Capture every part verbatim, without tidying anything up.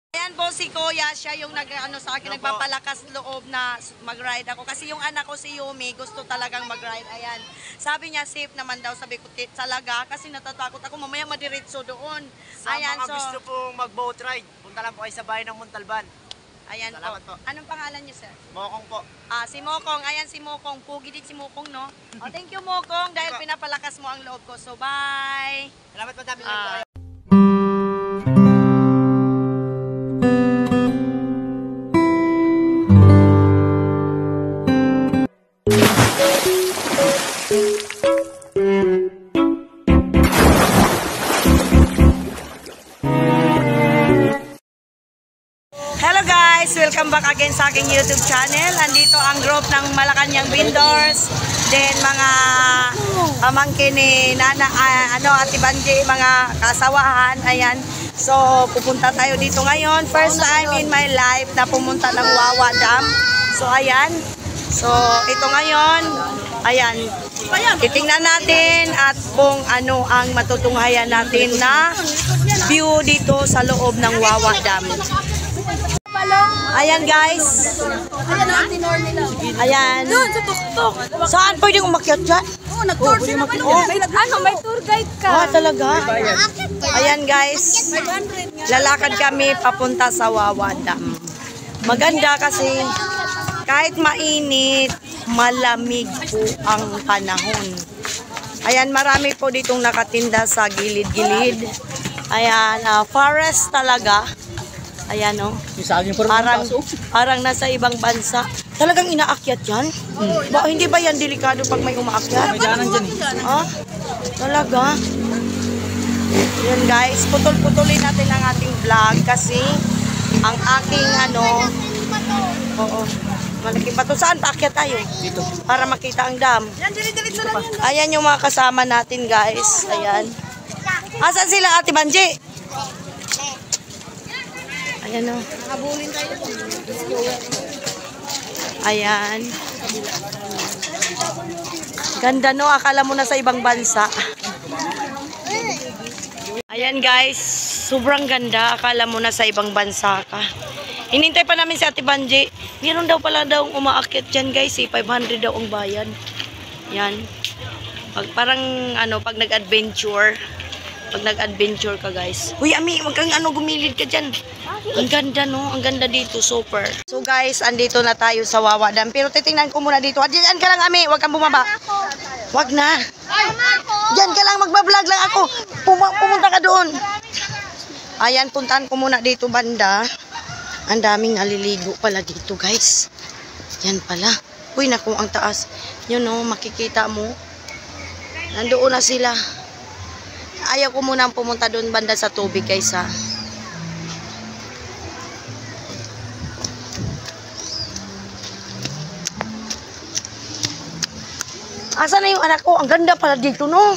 Ayan po si Kuya, siya yung nag, ano, sa akin, nagpapalakas loob na mag-ride ako. Kasi yung anak ko si Yumi, gusto talagang mag-ride. Ayan. Sabi niya, safe naman daw. Sabi ko, talaga, kasi natatakot ako. Mamaya madiretso doon. Sa Ayan, mga so, gusto pong mag-boat ride, punta lang po kayo sa bahay ng Montalban. Ayan po. po. Anong pangalan niyo, sir? Mokong po. Ah, si Mokong. Ayan si Mokong. Pugi din si Mokong, no? Oh, thank you, Mokong, dahil pinapalakas mo ang loob ko. So, bye! Salamat po dami. Ah. Hello guys! Welcome back again sa aking YouTube channel. Andito ang group ng Malacanang vendors. Then mga amangkin ni Nana, uh, ano, Ate Banji, mga kasawahan. Ayan. So, pupunta tayo dito ngayon. First time in my life na pumunta ng Wawa Dam. So, ayan. So, ito ngayon. Ayan. Titingnan natin at kung ano ang matutunghayan natin na view dito sa loob ng Wawa Dam. Ayan guys. Ayan. Doon sa tuktok. Saan pwedeng umakyat dyan? Oo, nag-tour sila. Ano, may tour guide ka. Ah, talaga? Ayan guys. Lalakad kami papunta sa Wawa Dam. Maganda kasi kahit mainit, malamig po ang panahon. Ayan, marami po ditong nakatinda sa gilid-gilid. Ayan, uh, forest talaga. Ayan o. Oh. Parang, parang nasa ibang bansa. Talagang inaakyat yan? Hmm. Ba, hindi ba yan delikado pag may umaakyat? May daanan dyan eh. Ah, talaga? Yan guys, putol-putulin natin ang ating vlog kasi ang aking ano, oo, malaki pa to. Saan paakyat tayo? Dito. Para makita ang dam. Yan, dili-diretso lang yan. Ayan yung mga kasama natin guys. Ayan. Asan sila Ate Banji? Ayan o. Habulin tayo. Ayan. Ganda no, akala mo na sa ibang bansa. Ayan guys, sobrang ganda. Akala mo na sa ibang bansa ka. Hinintay pa namin si Ate Banji. Meron daw pala daw umaakyat dyan guys. Eh. five hundred daw ang bayan. Yan. Pag, parang ano, pag nag-adventure. Pag nag-adventure ka guys. Uy Ami, wag kang ano, gumilid ka dyan. Ang ganda no, ang ganda dito, super. So guys, andito na tayo sa Wawa Dam. Pero titingnan ko muna dito. Diyan ka lang Ami, wag kang bumaba. Wag na. Diyan ka lang, magbablog lang ako. Pum pumunta ka doon. Ayan, puntahan ko muna dito banda. Ang daming naliligo pala dito guys. Yan pala. Uy naku, ang taas. Yun no, makikita mo. Nandoon na sila. Ayaw ko muna pumunta doon banda sa tubig guys ha. Asa na yung anak ko? Ang ganda pala dito no.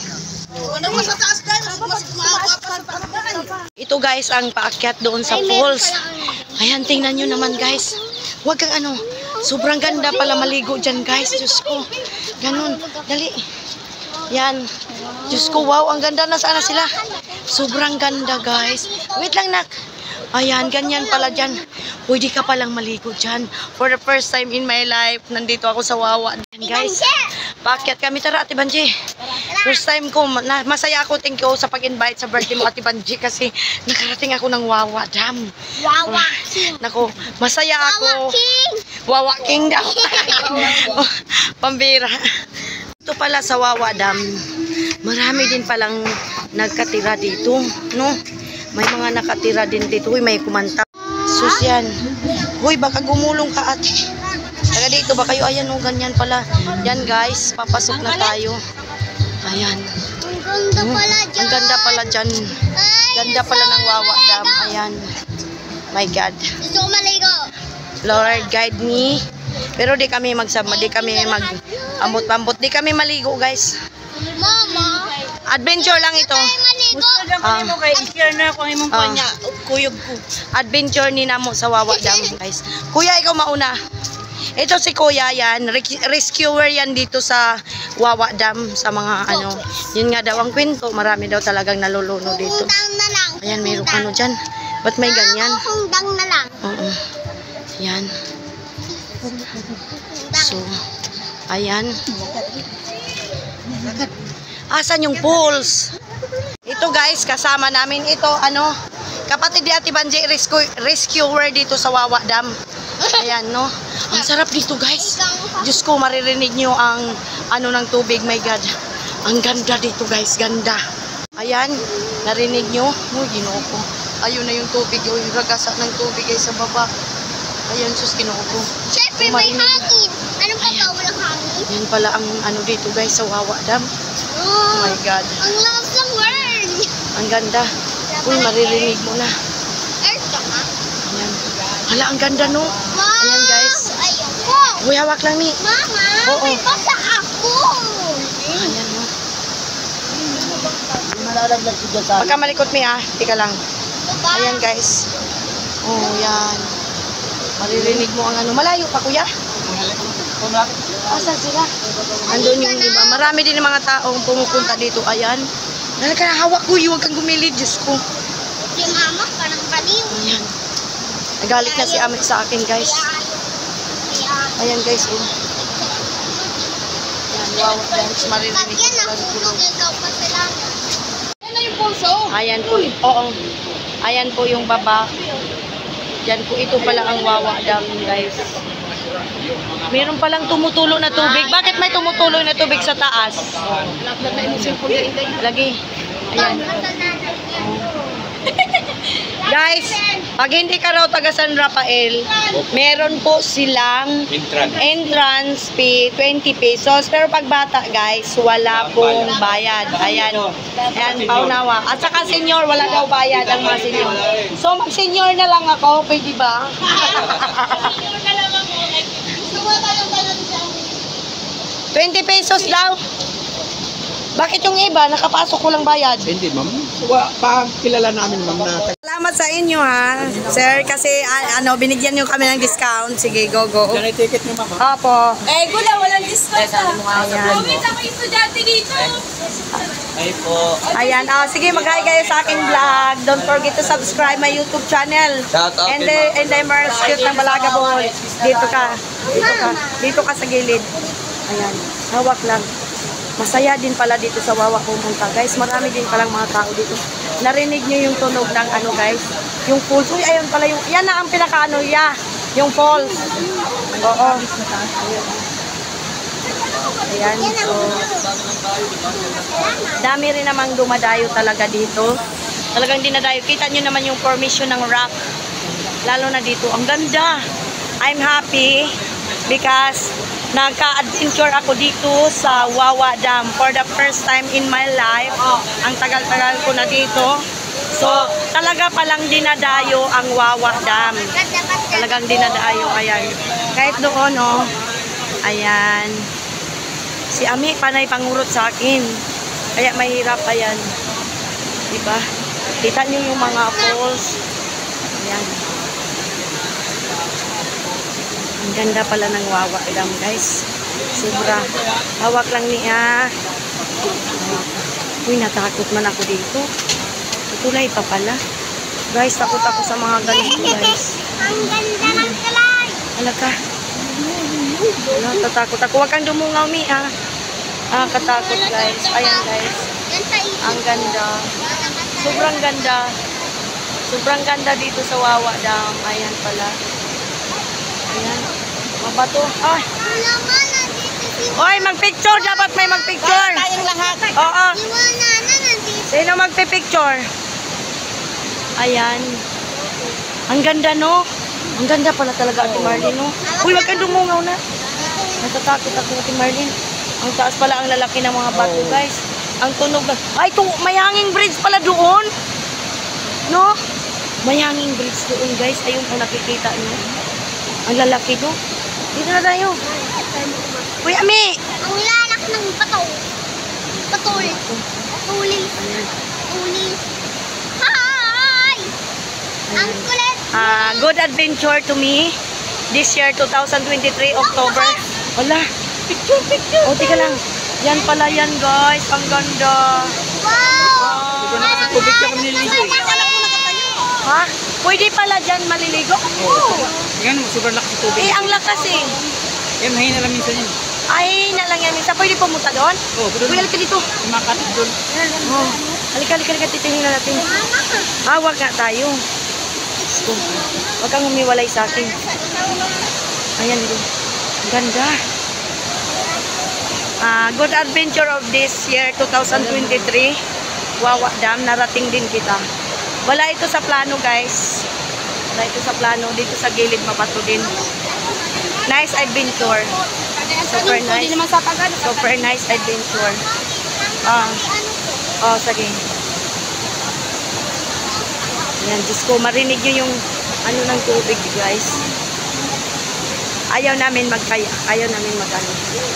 Ito guys ang paakyat doon sa falls. Ayan, tingnan nyo naman guys. Huwag kang ano. Sobrang ganda pala maligo dyan guys. Diyos ko. Ganun. Dali. Yan. Diyos ko, wow, ang ganda na sana sila. Sobrang ganda, guys. Wait lang, nak. Ayan, ganyan pala dyan. Pwede ka palang maligo dyan. For the first time in my life, nandito ako sa Wawa. Ayan, guys. Paakyat kami. Tara, Ate Banji. First time ko, na, masaya ako. Thank you sa pag-invite sa birthday mo, Ate Banji. Kasi nakarating ako ng Wawa Dam. Wawa King. Nako, masaya ako. Wawa King. Wawa King daw. Pambira. Ito pala sa Wawa Dam, marami din palang nagkatira dito, no? May mga nakatira din dito. Uy, may kumanta. Sus yan. Uy, baka gumulong ka ate. Taga dito ba kayo? Ayan, no, ganyan pala. Yan guys, papasok na tayo. Ayan. Ang ganda pala dyan. Ang ganda pala dyan. Ganda pala ng Wawa Dam. Ayan. My God. Gusto ko maligo. Lord, guide me. Pero di kami magsama, di kami mag ambot-ambot, di kami maligo guys. Mama. Adventure lang ito. Maligo. Ah. I-share na ako ang imong Ah. kanya. Kuyog ko. Adventure ni namo sa Wawa Dam guys. Kuya, ikaw mauna. Ito si Kuya yan, rescuer yan dito sa Wawa Dam sa mga ano. Yun nga daw ang kwento, marami daw talagang naluluno dito. Utang na lang. Ayan, mayroong ano dyan. Ba't may ganyan? Kung dang na lang. Oo. Yan. So, ayan. Asan yung pools? Ito guys, kasama namin ito, ano, kapatid ni Ate Banji, rescue, rescuer dito sa Wawa Dam. Ayan, no? Ang sarap dito guys. Diyos ko, maririnig nyo ang ano ng tubig, my God. Ang ganda dito guys, ganda. Ayan, narinig nyo? Oh, ginoo ko. Ayun na yung tubig, yung ragasa ng tubig ay sa baba. Ayan, sus, ginoo ko. Siyempre, may hangin. Ano pa ba? Walang hangin? Yan pala ang ano dito guys, sa Wawa Dam. Oh my God. Ang lakas ng word. Ang ganda. Uy, maririnig mo na. Earth ka nga. Ayan. Hala, ang ganda no. Wow. Ayan guys. Ayoko. Uy, hawak lang ni. Mama, Oo. may basa ako. Ayan no. Pagka malikot mi ah. Tika lang. Diba? Ayan guys. Oh, yan. Maririnig mo ang ano. Malayo pa kuya. Asan sila? Andun yung iba. Marami din yung mga taong pumupunta dito. Ayan. Dahil ka na hawak ko. Huwag kang gumilid. Diyos ko. Si mama, parang kaliw. Ayan. Nagalit na si Amit sa akin guys. Ayan guys. Oh. Ayan. Wow. Guys. Maririnig ko Pagyan pala ako, dito. ikaw pa sila. Ano yung pulso? Ayan po. Oo. Ayan po yung baba. Diyan po. Ito pala ang Wawa Dam guys. Meron palang tumutulo na tubig. Bakit may tumutulo na tubig sa taas? Lagi. Ayan. Guys, pag hindi ka raw taga San Rafael, meron po silang entrance fee, twenty pesos. Pero pag bata, guys, wala pong bayad. Ayan. Ayan, paunawa. At saka senior, wala daw bayad ang mga senior. So, mag-senior na lang ako. Pwede ba? twenty pesos daw. Bakit yung iba, nakapasok ko lang bayad? Hindi, ma'am. Wa- Pag kilala namin, ma'am, na Salamat sa inyo ha, sir, kasi a- ano, binigyan nyo kami ng discount. Sige, go, go. ganay ticket niyo, ma'am. ha? Opo. Eh, gula, walang discount. Ayan. Pumita ko estudyante dito. Ay po. Ayan, oh, sige, mag-hi kayo sa aking vlog. Don't forget to subscribe my YouTube channel. Shout out And kay the, and the Mars Cute ng Balagabon. Dito ka. Dito ka. Dito ka sa gilid. Ayan. Hawak lang. Masaya din pala dito sa Wawa pumunta. Guys, marami din palang mga tao dito. Narinig nyo yung tunog ng ano guys. Yung falls. Uy, ayun pala yung, yan na ang pinaka-ano, yeah. Yung falls. Oo. Ayan, so. Dami rin namang dumadayo talaga dito. Talagang dinadayo. Kita nyo naman yung formation ng rock. Lalo na dito. Ang ganda. I'm happy because nagka-adventure ako dito sa Wawa Dam for the first time in my life. Ang tagal-tagal ko na dito. So, talaga palang dinadayo ang Wawa Dam. Talagang dinadayo. Ayan. Kahit doon, oh. Ayan. Si Ami, panay pangurot sa akin. Kaya mahirap, ayan. Diba? Kita niyo yung mga falls. Ayan. Ang ganda pala ng Wawa Dam, guys. Sobra. Hawak lang niya. Uy, natakot man ako dito. Tulay pa pala. Guys, takot ako sa mga ganito, guys. Ang ganda ng kalay. Alaka. Wala, tatakot ako. Huwag kang dumungaw, Mi, ah. Ah, katakot, guys. Ayan, guys. Ang ganda. Sobrang ganda. Sobrang ganda dito sa Wawa Dam. Ayan pala. Ayan. Mabato. Ay. Naman, nandito si Oy, magpicture. Dapat may magpicture. Tayong lahat. Oo. Iwana na nandito. Sino magpipicture? Ayan. Ang ganda, no? Ang ganda pala talaga, Ate Marlene, no? Uy, wag kang dumungaw na. Natatakot ako, Ate Marlene. Ang taas pala ang lalaki ng mga bato, guys. Ang tunog na. Ay, ito, may hanging bridge pala doon. No? May hanging bridge doon, guys. Ayun kung nakikita niyo. Ang lalaki do. Dito na tayo. Uy, Ami! Ang lalak ng bato. Patul. Patuli. Patuli. Hi! Ang kulit. Ah, good adventure to me. This year, two thousand twenty-three, October. Wala. Picture, picture. O, tika lang. Yan pala yan, guys. Ang ganda. Wow! Wow. Ito na kasi tubig ka kami niligo. eh. Alam mo na kayo. Ha? Pwede pala dyan maliligo? Oo. Yan, sobrang lakas ng tubig. Eh, ang lakas eh. Yan, mahina lang minsan yun. Ay, na lang yan. Minsan pwede pumunta doon? Oo, pero Uy, halika dito. Makat doon. Oh. Halika, halika, halika. Titingnan natin. Hawak nga tayo. So, huwag kang humiwalay sa akin. Ayan din. Ganda. Ah, good adventure of this year, two thousand twenty-three. Wawa Dam, narating din kita. Wala ito sa plano, guys. Wala ito sa plano. Dito sa gilid, mabato din. Nice adventure. Super nice. Super nice adventure. Ah. Oh, sige. Ayan, Diyos ko, marinig nyo yung ano ng tubig, guys. Ayaw namin magkaya. Ayaw namin magano.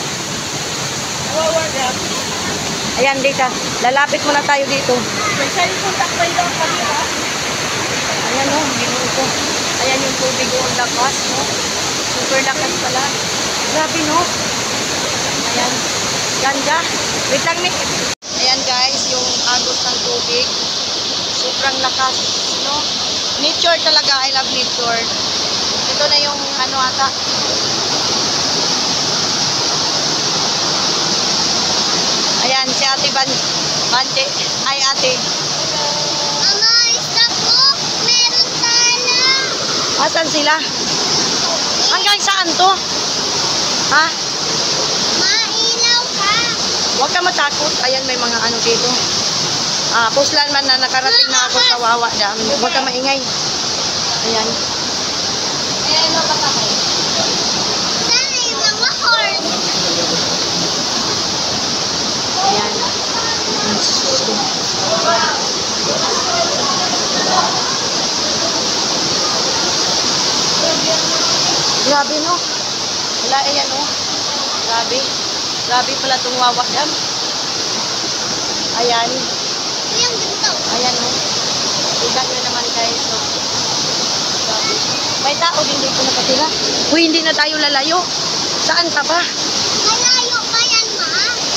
Ayan, dito. Lalapit muna tayo dito. Ayan, o. Oh, ayan yung tubig o. Ang lakas, no? Super lakas pala. Grabe, no? Ayan. Ganda. Wait lang, Nick. Ayan, guys, yung agos ng tubig. Sobrang lakas, no? Nature talaga. I love nature. Ito na yung ano ata. Ayan, si Ate Ban Bante. Ay, Ate. Mama, stop po. Meron sana. Asan sila? Hanggang saan to? Ha? Mailaw ka. Huwag ka matakot. Ayan, may mga ano dito. Ah, puslan man na nakarating na ako sa Wawa Dam. Huwag ka maingay. Ayan. Sana yung mga horse. Ayan. Grabe, no? Wala, ayan, no? Grabe. Grabe pala itong Wawa Dam. Ayan. Yung ganito. Ayan, no? Tignan nyo naman, guys, no? Grabe. May tao din dito nakatira. Uy, hindi na tayo lalayo. Saan ka ba? Malayo pa yan, ma.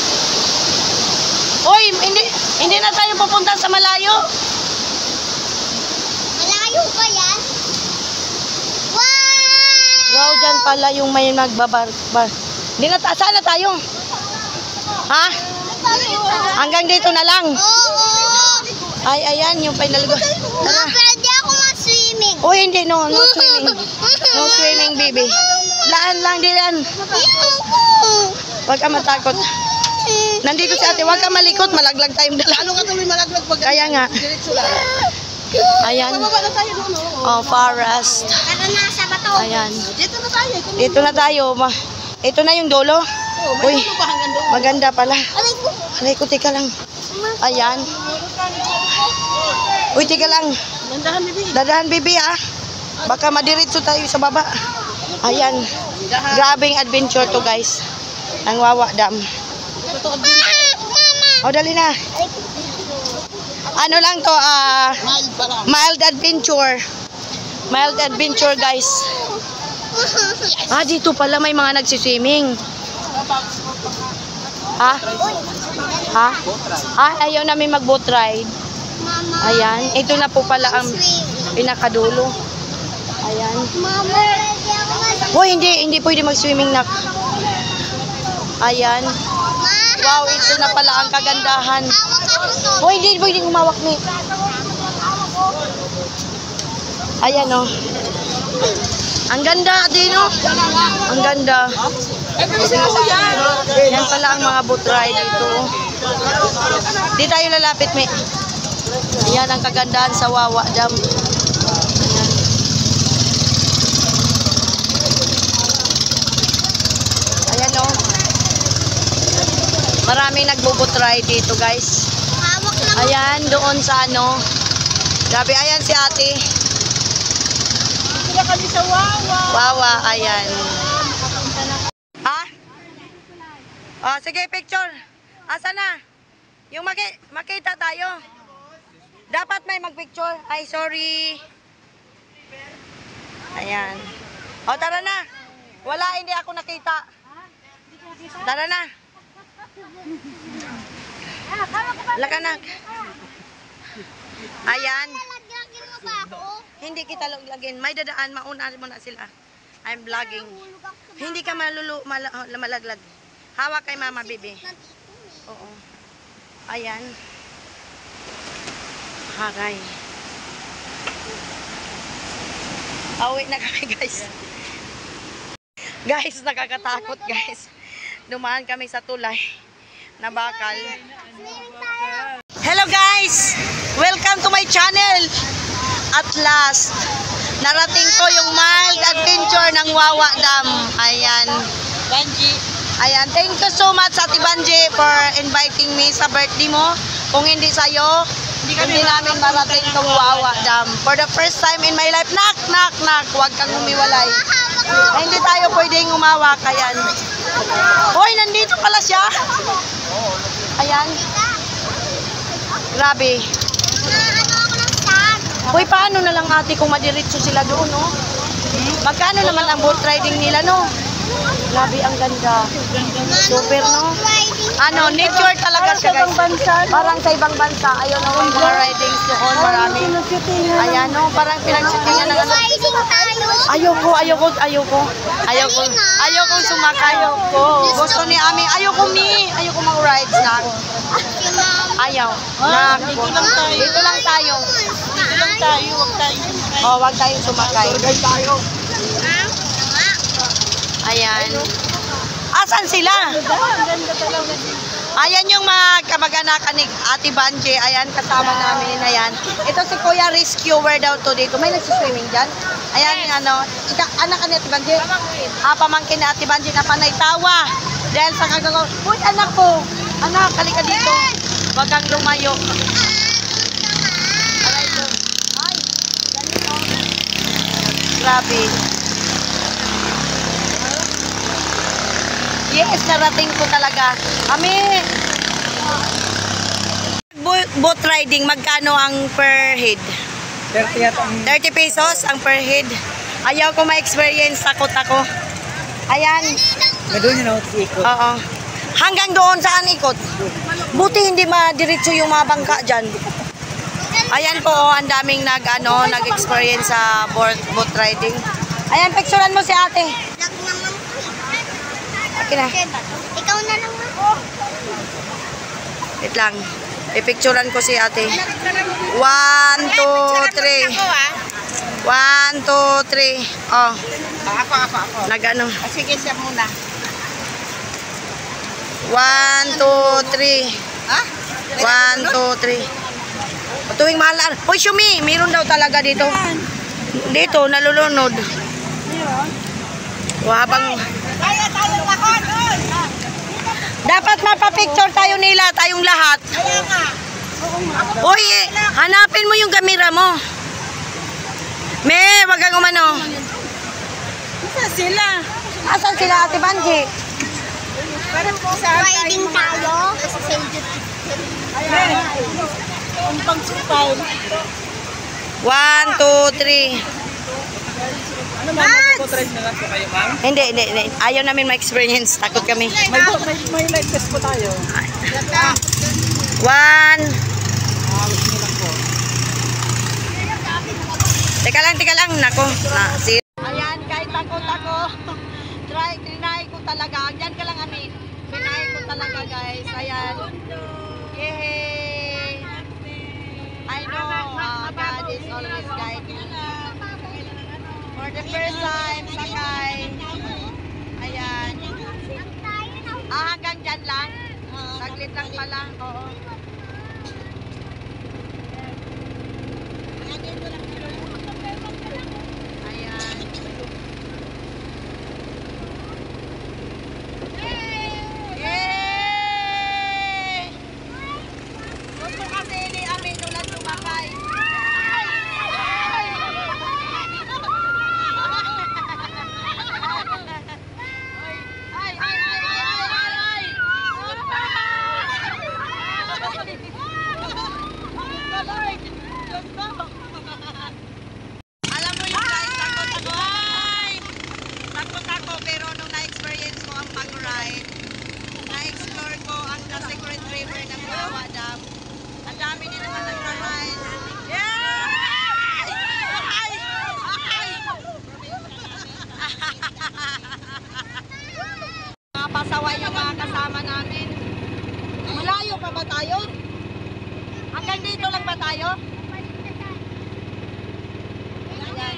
Uy, hindi, hindi na tayo pupunta sa malayo. Malayo pa yan. Wow! Wow, dyan pala yung may magbabar. Bar. Hindi na, ta- saan na tayo? Ha? Hanggang dito na lang. Oo. Ay, ayan, yung pinalgo. Ma, Tara. pwede ako mag-swimming. Uy, hindi, no, no swimming. No swimming, baby. Laan lang, di yan. Huwag ka matakot. Nandito si ate, huwag ka malikot, malaglag tayong dala. Ano ka tuloy malaglag pag Kaya nga. diretso lang? Ayan. Bababa na tayo doon. Oh, forest. Tara na sa bato. Ayan. Dito na tayo. Dito na tayo. Ma. Ito na yung dulo. Oh, Uy, may ano ba hanggang doon? maganda pala. Aray ko. Aray ko, tika lang. Ayan. Uy, tika lang. Nandahan, bibi. Dadahan, bibi, ah. Baka madiretso tayo sa baba. Ayan. Grabing adventure to, guys. Ang Wawa Dam. O, dali na. Ano lang to, ah, Mild pa lang. mild adventure. Mild adventure, guys. Ah, dito pala may mga nagsiswimming. Ha? Ha? Ha? Ayaw namin mag-boat ride. Mama. Ayan. Ito na po pala ang pinakadulo. Ayan. Mama, pwede ako mag- Hoy, hindi. Hindi pwede mag-swimming na. Ayan. Ma, Wow, ito na pala ang kagandahan. hawak ako to. Hoy, hindi pwede humawak ni. Ayan, oh. Ang ganda din, oh. Ang ganda. Yan pala ang mga boat ride dito. Di tayo lalapit, me. Ayan ang kagandahan sa Wawa Dam. Ayan. Ayan, oh. Maraming nagbo-boat ride dito, guys. Hawak lang. Ayan, doon sa ano. Grabe, ayan si ate. Sila kami sa Wawa. Wawa, ayan. Ha? Oh, sige, picture. Asa na? Yung maki makita tayo. Dapat may magpicture. Ay, sorry. Ayan. O, tara na. Wala, hindi ako nakita. Tara na. Lakanak. Ayan. Lalagyan mo ba ako? Hindi kita lagin. May dadaan, mauna mo na sila. I'm vlogging. Hindi ka malulu, mal, malaglag. Hawak kay mama, baby. Oo. Ayan. Haray. Awi na kami, guys. Guys, nakakatakot, guys. Dumaan kami sa tulay na bakal. Hello, guys! Welcome to my channel. At last, narating ko yung mild adventure ng Wawa Dam. Ayan. Banji. Ayan. Thank you so much, Ate Banji, for inviting me sa birthday mo. Kung hindi sa'yo, hindi namin marating tong Wawa Dam. For the first time in my life, knock, knock, knock. Huwag kang umiwalay. Ay, hindi tayo pwedeng umawak. Ayan. Hoy, nandito pala siya. Ayan. Grabe. Hoy, paano na lang ate kung madiretso sila doon, no? Magkano naman ang boat riding nila, no? Grabe, ang ganda. Super, no? Ano, nature talaga siya, guys. Parang sa ibang bansa. Ayun, no, mga ridings doon, marami. Ayan, no, parang pinagsitingan ng ano. Ayoko, ayoko, ayoko. Ayoko, ayoko sumakay. Ayoko. Gusto ni Ami, ayoko mi. Ayoko mag-rides na. Ayaw. Na, Dito lang tayo. dito lang tayo. Dito lang tayo. Huwag tayong sumakay. Oh, wag tayong sumakay. tayo. Ayan. Asan sila? Ang ganda talaga. Ayan yung mga kamag-anakan ni Ate Banji. Ayan, kasama namin. Ayan. Ito si Kuya Rescuer daw to dito. May nagsiswimming dyan. Ayan, yung ano. Ika, anak ka ni Ate Banji? Ah, pamangkin ni Ate Banji na panay tawa. Dahil sa kagagaw. Uy, anak ko. Anak, halika dito. Wag kang lumayo. Aray ko. Ay, ganito. Grabe. Yes, narating ko talaga. Kami, Bo- boat riding, magkano ang per head? thirty yata. thirty pesos ang per head. Ayaw ko ma-experience, takot ako. Ayan. Ganoon yun ako ikot. Oo. Hanggang doon saan ikot? Buti hindi madiretso yung mga bangka dyan. Ayan po, oh, ang daming nag, ano, nag-experience sa boat, boat riding. Ayan, picturean mo si ate. Okay na. Ikaw na lang ako. Wait lang. Ipicturean ko si ate. One, two, three. One, two, three. Oh, Ako, ako, ako. nag-ano. Ah, sige, siya muna. One, two, three. Ha? One, two, three. Tuwing mahalan. Hoy, Shumi, meron daw talaga dito. Dito, nalulunod. O, habang... Kaya tayo lakon. Dapat mapapicture tayo nila, tayong lahat. Kaya nga. Hoy, eh, hanapin mo yung kamera mo. Me, wag kang umano. Isa sila. Asan sila, Ate Banji? Parang kung saan Riding tayo. Ayan. Ang pangsupay. One, two, three. Ano ma'am? Mag-drive na lang po kayo, ma'am? Hindi, hindi, hindi. Ayaw namin ma-experience. Takot kami. May, may, may light test po tayo. One. Ah, gusto niyo lang po. Teka lang, teka lang. Nako. Na, zero. Ayan, kahit takot ako. Try, trinay ko talaga. Diyan ka lang, Ami. Trinay ko talaga, guys. Ayan. Yay! I know, uh, God is always guiding me. For the first time, sakay. Ayan. Ah, hanggang dyan lang? Saglit lang pala. Oo. Ayan. Yay! Gusto kasi ni Ami tulad sumakay. Ay, ay, ay, ay, ay, ay, ay! tayo? Ayan.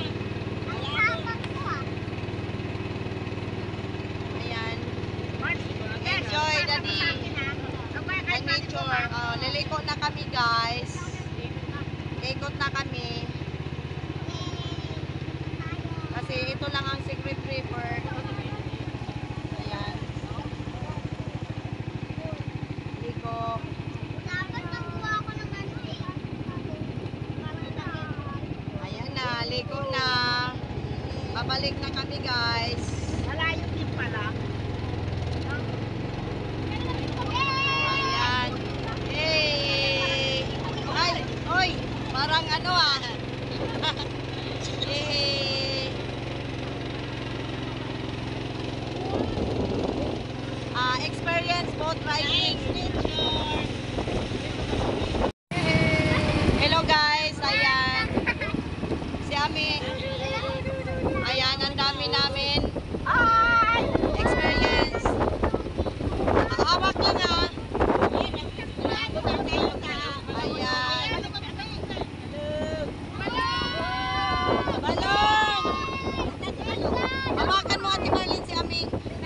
Ayan. Enjoy, daddy. The nature. Oh, liliko na kami, guys. Ikot na kami. Kasi ito lang ang secret river. Ayan. Liko. Ayan na, liko na. Babalik na kami, guys. Malayo din pala. Ayan. Hey! Ay! Oy! Parang ano ah. Hey! Ah, experience boat riding. Hello guys, ayan. Si Ami. Ayan, ang dami namin. Experience. Hawak lang ah. Ayan. Balong! Hawakan mo Ate Marlene si Ami.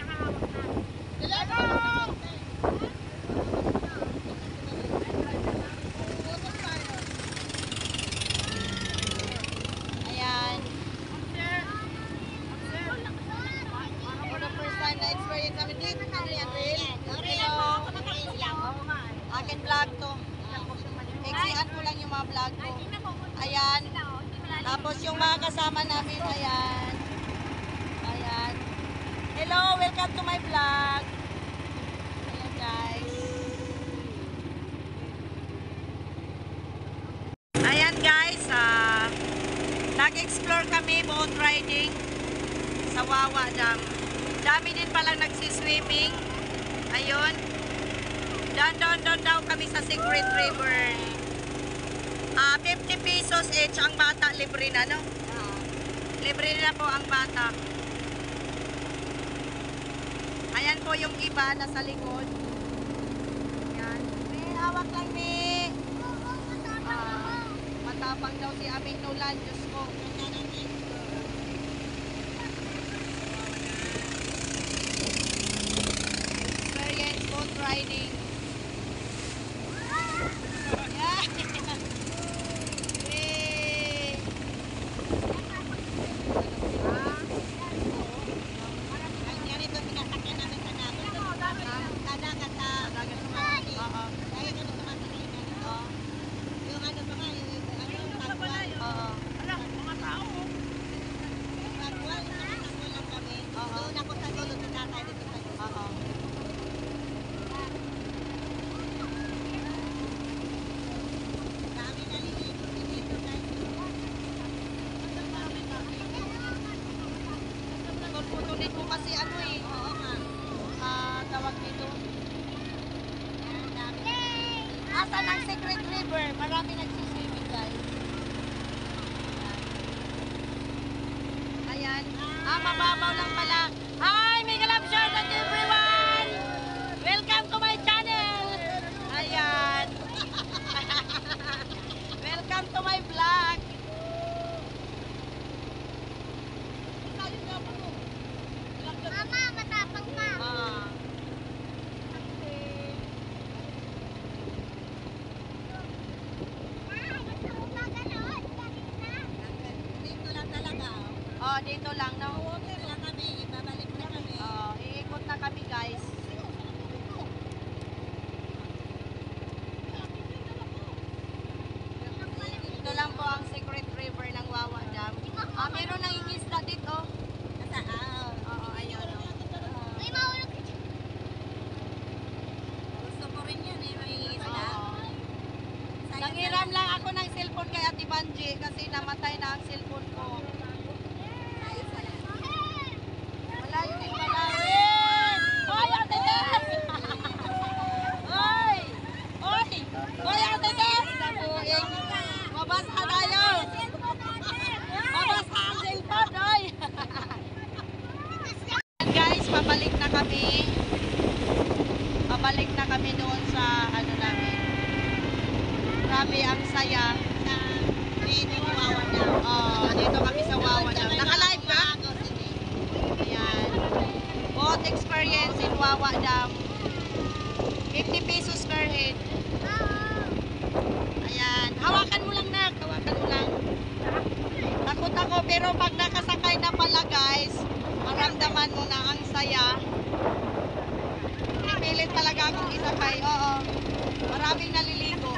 Ayan. For the first time na experience namin dito. Ano yan, Rin? Hello. Akin vlog to. Exian ko lang yung mga vlog ko. Ayan. Tapos yung mga kasama namin, ayan. Ayan. Hello, welcome to my vlog. Ayan guys. Ayan guys, ah, nag-explore kami boat riding sa Wawa Dam. Dami din palang nagsiswimming. Ayun. Down, down, down, down kami sa Secret River. Ah, fifty pesos each ang bata, libre na, no? Libre na po ang bata. Ayan po yung iba nasa likod. Ayan. May hawak lang, may. Ah, matapang daw si Aming Nolan. Diyos ko. Experience boat riding. Yeah. Hey. Yan ito pinasakyan namin sa namin. Kadagat sa dagat sa mga. Oo. Kaya kami sumasakay na nito. Yung ano pa nga, yung ano, tagwal. Oo. Mga tao. Tagwal, tagwal lang kami. Doon ako sa dulo, sa tatay dito sa dulo. Oo. Dami na liliko dito guys. Pagputunin ko kasi ano eh. Oo nga. Ah, tawag dito. Asa ng Secret River? Marami nagsiswimming guys. Ayan. Ah, mababaw lang pala. Hi! May love shout out to everyone! Welcome to my channel! Ayan. Welcome to my vlog. Mama, matapang pa. Ah. Dito lang talaga. Oh, dito lang, no? Dito lang kami, ibabalik na kami. Oh, iikot na kami, guys. Ito lang po ang Secret River ng Wawa Dam. Ah, meron nang ingisda dito. Saan? Oo, ayun. Oh. May mahulog ka dyan. Gusto ko rin yan eh, may isla. Oo. Nangiram lang ako ng cellphone kay Ate Banji kasi namatay na ang cellphone ko. Malayo din pala. Hoy, Ate Des! Hoy! Hoy! Hoy, Ate Des! Nabuing. Mabasa tayo. Mabasa ang cellphone, hoy! Guys, pabalik na kami. Pabalik na kami doon sa ano namin. Grabe, ang saya. Dito wawa na. Oh, dito kami sa Wawa Dam. Naka-live ka? Ayan. Boat experience in Wawa Dam. fifty pesos per head. Ayan. Hawakan mo lang na. Hawakan mo lang. Takot ako, pero pag nakasakay na pala guys, maramdaman mo na ang saya. Pinipilit talaga akong isakay. Oo. Maraming naliligo.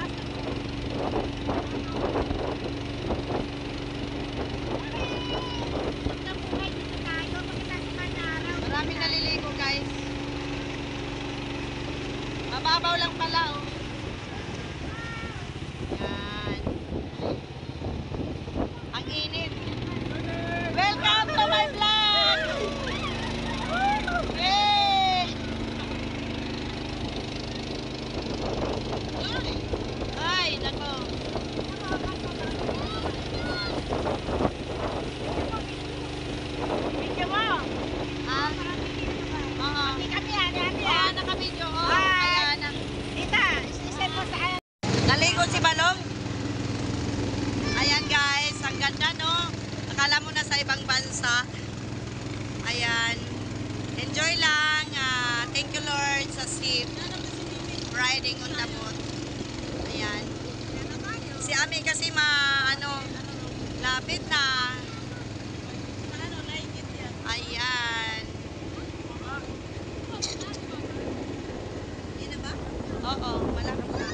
Maraming naliligo guys. Mababaw lang pala oh. Yan. Ang init. Welcome to my vlog! Yay! Ay, nako. Video mo. Ah? Oo. Hindi kami yan. Kami Ah, yan. naka-video. Oh, Hi. ayan na. Tita, isend mo sa akin. Naligo si Balong. Ayan guys, ang ganda no. Akala mo na sa ibang bansa. Ayan. Enjoy lang. Ah, thank you Lord sa ship. Riding on the boat. Ayan. Si Ami kasi ma ano lapit na. Ayan. Yan na ba? Oo, malapit na.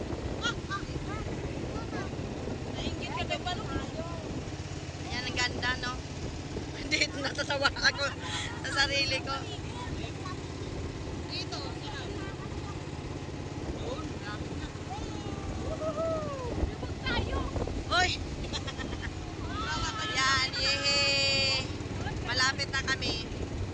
Ayan, ang ganda, no? Hindi, natatawa ako sa sarili ko. Dito, saan? Uy! Ayan, yehey! Malapit na kami.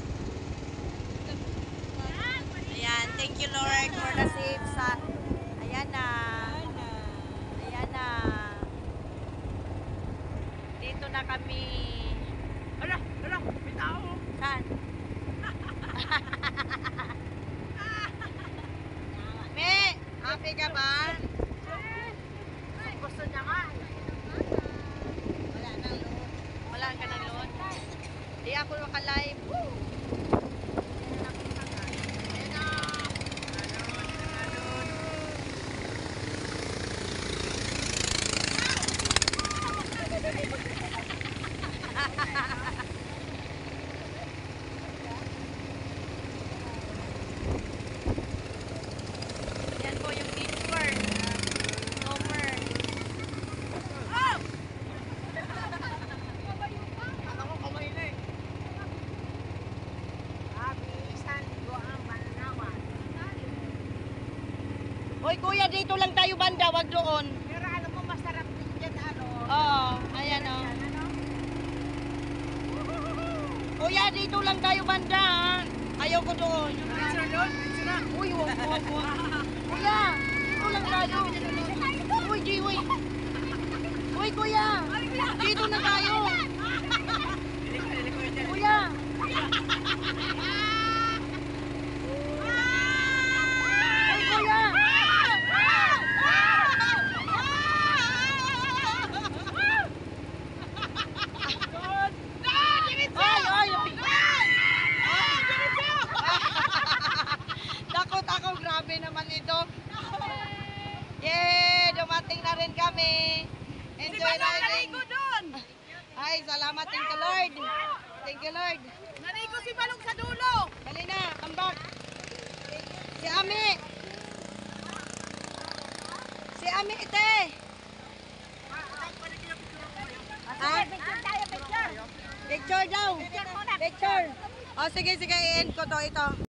Ayan, thank you Lord for the safe sa... Ayan na. Ayan na. Dito na kami. Ala, ala, may tao. Saan? Me, happy ka ba? Gusto niya nga. Wala nang load. Wala ka nang load. Di ako maka-live. Yan po yung beach tour. Summer. Akala ko kamay na eh. Abisan ko ang mananawa. Hoy kuya, dito lang tayo banda, wag doon. Pero ano mo masarap din dyan, ano? Oo, ayan o. Ano? Kuya, dito lang tayo banda ha. Ayaw ko doon. Picture yun, picture na. Uy, wag, wag, wag. Kuya, dito lang tayo. Uy, di, uy. Uy, kuya. Dito na tayo. Hindi ko, hindi ko yun. Kuya. Uy, kuya. Ay, ay, ay. Takot ako, grabe naman ito. Yay! Dumating na rin kami. Enjoy riding. doon! Ay, salamat. Thank you, Lord. Thank you, Lord. Narigo si Balong sa dulo! Dali na, come back. Si Ami. Si Ami, ite. Ha? Picture tayo, picture! Picture daw. Picture muna, Picture. O, sige, sige, i-end ko to, ito.